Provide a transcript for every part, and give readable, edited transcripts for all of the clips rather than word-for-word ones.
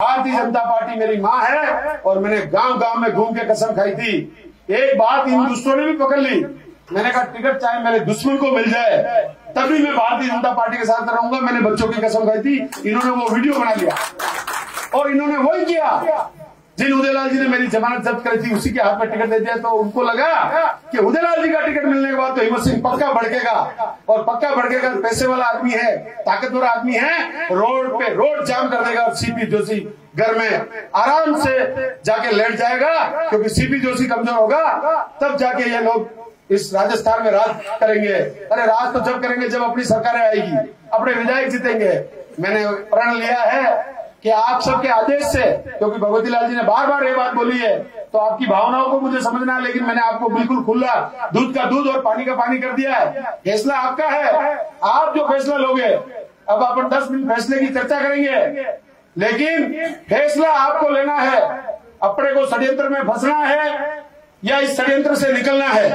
Bharatiya Janata party मेरी माँ है और मैंने गांव गांव में घूम के कसम खाई थी। एक बात इन दुश्मनों ने भी पकड़ ली, मैंने कहा टिकट चाहे मेरे दुश्मन को मिल जाए तभी मैं भारतीय जनता पार्टी के साथ रहूंगा। मैंने बच्चों की कसम खाई थी, इन्होंने वो वीडियो बना लिया और इन्होंने वही किया। जिन उदयलाल जी ने मेरी जमानत जब्त करी थी उसी के हाथ में टिकट दे दिया, तो उनको लगा कि उदयलाल जी का टिकट मिलने के बाद तो हिम्मत सिंह पक्का भड़केगा और पक्का भड़केगा। पैसे वाला आदमी है, ताकतवर आदमी है, रोड पे रोड जाम कर देगा और सीपी जोशी घर में आराम से जाके लेट जाएगा, क्योंकि सीपी जोशी कमजोर होगा तब जाके ये लोग इस राजस्थान में राज करेंगे। अरे राज तो जब करेंगे जब अपनी सरकारें आएगी, अपने विधायक जीतेंगे। मैंने प्रण लिया है कि आप सबके आदेश से, क्योंकि भगवती लाल जी ने बार बार ये बात बोली है तो आपकी भावनाओं को मुझे समझना है, लेकिन मैंने आपको बिल्कुल खुला दूध का दूध और पानी का पानी कर दिया है। फैसला आपका है, आप जो फैसला लोगे। अब अपन 10 मिनट फैसले की चर्चा करेंगे, लेकिन फैसला आपको लेना है। अपने को षड्यंत्र में फंसना है या इस षड्यंत्र से निकलना है।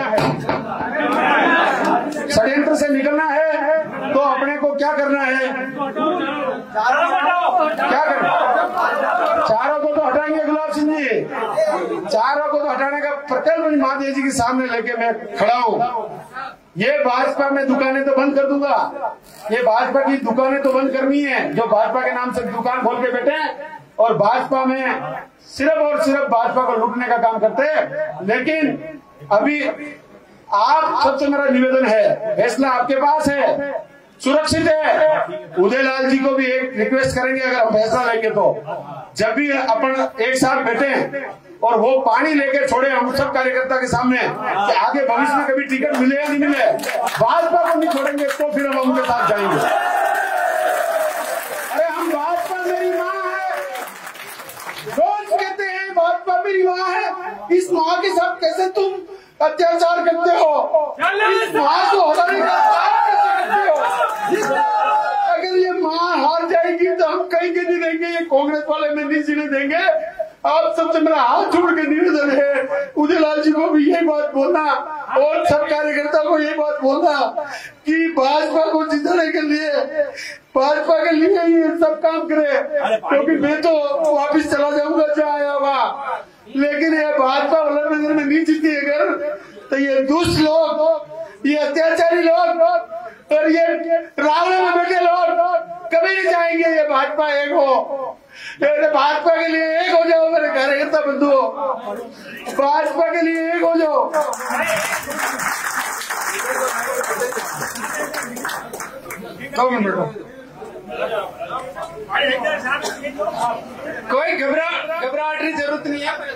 षड्यंत्र से निकलना है तो अपने को क्या करना है, क्या करना, चारों को तो हटाएंगे गुलाब सिंह जी, चारों को तो हटाने का प्रकल्प महादेव जी के सामने लेके मैं खड़ा हूँ। ये भाजपा में दुकानें तो बंद कर दूंगा, ये भाजपा की दुकानें तो बंद करनी है जो भाजपा के नाम से दुकान खोल के बैठे हैं और भाजपा में सिर्फ और सिर्फ भाजपा को लूटने का काम करते हैं। लेकिन अभी आप सबसे मेरा निवेदन है, फैसला आपके पास है, सुरक्षित है। उदयलाल जी को भी एक रिक्वेस्ट करेंगे, अगर हम फैसला लेंगे तो जब भी अपन एक साथ बैठे और वो पानी लेके छोड़े हम सब कार्यकर्ता के सामने कि आगे भविष्य में कभी टिकट मिले या नहीं मिले, भाजपा को नहीं छोड़ेंगे तो फिर हम उनके साथ जाएंगे। अरे हम भाजपा मेरी माँ है, रोज कहते हैं भाजपा मेरी माँ है। इस माँ के साथ कैसे तुम अत्याचार करते हो, इस माँ को हटाने का काम कैसे करते हो। अगर ये माँ हार जाएगी तो हम कहीं के नहीं देंगे, ये कांग्रेस वाले में नहीं जीने देंगे। आप सबसे मेरा हाथ जोड़ के निवेदन है, उदयलाल जी को भी ये बात बोलना और सब कार्यकर्ता को ये बात बोलना कि भाजपा को जीतने के लिए, भाजपा के लिए ये सब काम करे, क्योंकि मैं तो वापिस चला जाऊंगा जहाँ आया हुआ। लेकिन ये भाजपा वल्लभनगर में नहीं जीती अगर, तो ये दुष्ट लोग, ये अत्याचारी लोग और ये रावण में बैठे लोग कभी नहीं चाहेंगे ये भाजपा एक हो। भाजपा के लिए एक हो जाओ मेरे कार्यकर्ता बंधुओं, भाजपा के लिए एक हो जाओ। कोई घबराहट की जरूरत नहीं है।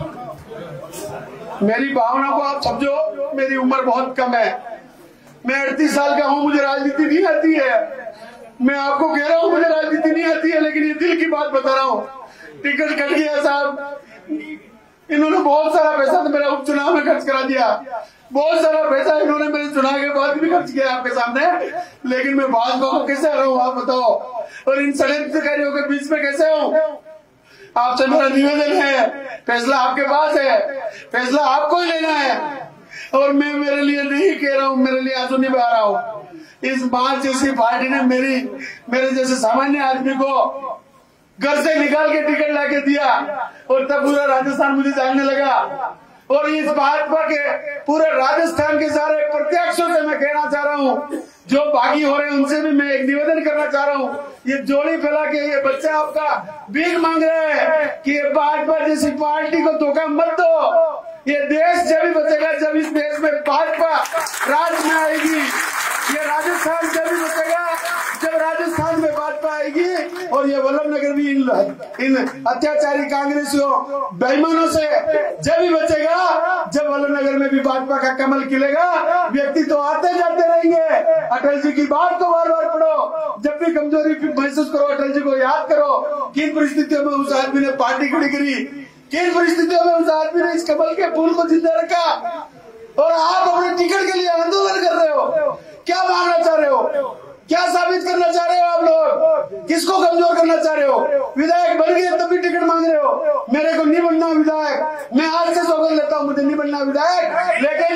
मेरी भावना को आप समझो, मेरी उम्र बहुत कम है, मैं 38 साल का हूँ, मुझे राजनीति नहीं आती है। मैं आपको कह रहा हूँ मुझे राजनीति नहीं आती है, लेकिन ये दिल की बात बता रहा हूँ। टिकट कट गया साहब, इन्होंने बहुत सारा पैसा तो मेरा उपचुनाव में खर्च करा दिया, बहुत सारा पैसा इन्होंने मेरे चुनाव के बाद भी खर्च किया आपके सामने, लेकिन मैं भाजपा को कैसे हरा हूँ आप बताओ, और इन षड्यंत्रकारियों के बीच में कैसे हूँ। आपसे मेरा निवेदन है, फैसला आपके पास है, फैसला आपको ही लेना है। और मैं मेरे लिए नहीं कह रहा हूँ, मेरे लिए आंसू नहीं बहा रहा हूँ। इस बार जैसी पार्टी ने मेरे जैसे सामान्य आदमी को घर से निकाल के टिकट लाके दिया और तब पूरा राजस्थान मुझे जानने लगा। और इस भाजपा के पूरे राजस्थान के सारे प्रत्याशियों से मैं कहना चाह रहा हूँ, जो बागी हो रहे हैं उनसे भी मैं एक निवेदन करना चाह रहा हूँ। ये जोड़ी फैला के ये बच्चे आपका भीख मांग रहे हैं कि ये भाजपा जैसी पार्टी को धोखा मत दो। ये देश जब भी बचेगा जब इस देश में भाजपा राज में आएगी, ये राजस्थान जब भी बचेगा जब राजस्थान में भाजपा आएगी। और ये वल्लभनगर भी इन अत्याचारी कांग्रेसियों बेईमानों से जब भी बचेगा जब वल्लभनगर में भी भाजपा का कमल खिलेगा। व्यक्ति तो आते जाते रहेंगे, अटल जी की बात को बार बार पढ़ो, जब भी कमजोरी महसूस करो अटल जी को याद करो। किन परिस्थितियों में उस आदमी ने पार्टी खड़ी करी, किन परिस्थितियों में उस आदमी ने इस कमल के फूल को जिंदा रखा, और आप अपने टिकट के लिए आंदोलन कर रहे हो। क्या मांगना चाह रहे हो, क्या साबित करना चाह रहे हो आप लोग, किसको कमजोर करना चाह रहे हो। विधायक बन गए तभी टिकट मांग रहे हो, मेरे को नहीं बनना विधायक, मैं आज से सौगंध लेता हूँ मुझे नहीं बनना विधायक। लेकिन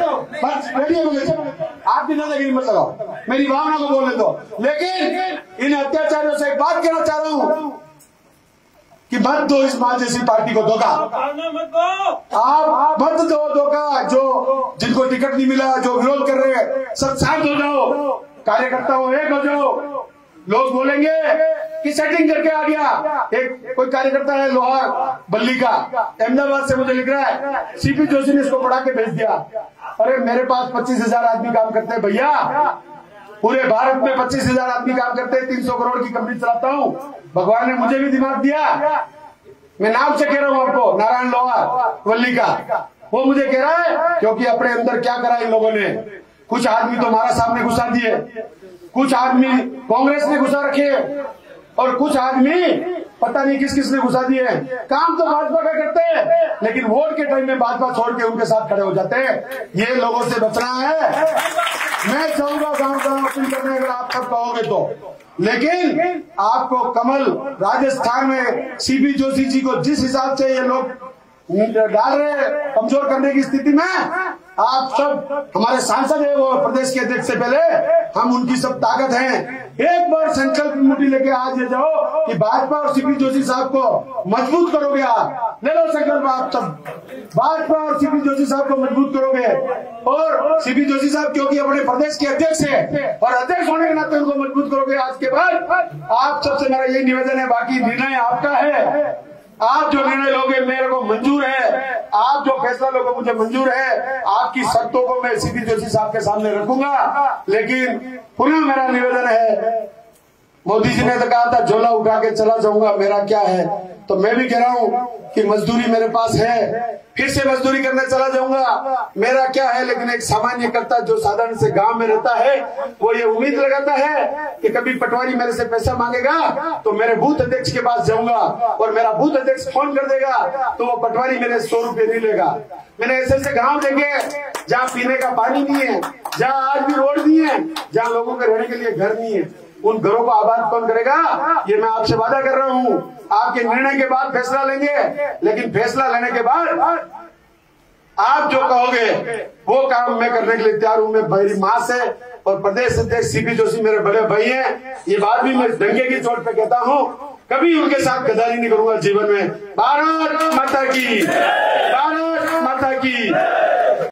आप बिना लगी मत लगाओ, मेरी भावना को बोलने दो। लेकिन इन एक बात कहना चाह रहा हूं कि मत दो इस मां जैसी पार्टी को धोखा। आप मत दो धोखा। जो जिनको टिकट नहीं मिला, जो विरोध कर रहे हैं, सब शांत हो जाओ, कार्यकर्ता हो, एक हो जाओ। लोग बोलेंगे कि सेटिंग करके आ गया। एक कोई कार्यकर्ता है लोहार बल्ली का, अहमदाबाद से मुझे लिख रहा है सीपी जोशी ने इसको पढ़ा के भेज दिया। अरे मेरे पास 25,000 आदमी काम करते हैं भैया, पूरे भारत में 25,000 आदमी काम करते हैं, 300 करोड़ की कंपनी चलाता हूं। भगवान ने मुझे भी दिमाग दिया। मैं नाम से कह रहा हूं आपको, नारायण लोहार वल्ली का, वो मुझे कह रहा है क्योंकि अपने अंदर क्या करा इन लोगों ने। कुछ आदमी तो हमारा सामने घुसा दिए, कुछ आदमी कांग्रेस ने घुसा रखे, और कुछ आदमी पता नहीं किस किस ने घुसा दिए। काम तो भाजपा का करते हैं, लेकिन वोट के टाइम में भाजपा छोड़ के उनके साथ खड़े हो जाते हैं। ये लोगों से बचना है। मैं चाहूंगा गांव अपील करने, अगर आप सब कहोगे तो। लेकिन आपको कमल राजस्थान में सीपी जोशी जी को जिस हिसाब से ये लोग डाल रहे कमजोर करने की स्थिति में, आप सब हमारे सांसद है, वो प्रदेश के अध्यक्ष से पहले हम उनकी सब ताकत हैं। एक बार संकल्प मुट्ठी लेके आज ये जाओ कि भाजपा और सीपी जोशी साहब को मजबूत करोगे। आप ले लो संकल्प, आप सब भाजपा और सीपी जोशी साहब को मजबूत करोगे। और सीपी जोशी साहब क्योंकि अपने प्रदेश के अध्यक्ष है, और अध्यक्ष होने के नाते उनको मजबूत करोगे। आज के बाद आप सबसे मेरा यही निवेदन है, बाकी निर्णय आपका है। आप जो निर्णय लोगे मेरे को मंजूर है, आप जो फैसला लोगे मुझे मंजूर है। आपकी शर्तों को मैं सीपी जोशी साहब के सामने रखूंगा। लेकिन पुनः मेरा निवेदन है, मोदी जी ने तो कहा था झोला उठा के चला जाऊंगा, मेरा क्या है, तो मैं भी कह रहा हूं कि मजदूरी मेरे पास है, फिर से मजदूरी करने चला जाऊंगा, मेरा क्या है। लेकिन एक सामान्य कर्ता जो साधारण से गांव में रहता है, वो ये उम्मीद लगाता है कि कभी पटवारी मेरे से पैसा मांगेगा तो मेरे बूथ अध्यक्ष के पास जाऊंगा, और मेरा बूथ अध्यक्ष फोन कर देगा तो वो पटवारी मेरे 100 रुपए नहीं लेगा। मैंने ऐसे गांव देखे जहाँ पीने का पानी नहीं है, जहाँ आज भी रोड नहीं है, जहाँ लोगों के रहने के लिए घर नहीं है। उन घरों को आबाद कौन करेगा? ये मैं आपसे वादा कर रहा हूँ। आपके निर्णय के बाद फैसला लेंगे, लेकिन फैसला लेने के बाद आप जो कहोगे वो काम मैं करने के लिए तैयार हूं। मैं मेरी मां से और प्रदेश अध्यक्ष सीपी जोशी मेरे बड़े भाई हैं, ये बात भी मैं डंके की चोट पे कहता हूं, कभी उनके साथ गद्दारी नहीं करूंगा जीवन में। भारत माता की, भारत माता की।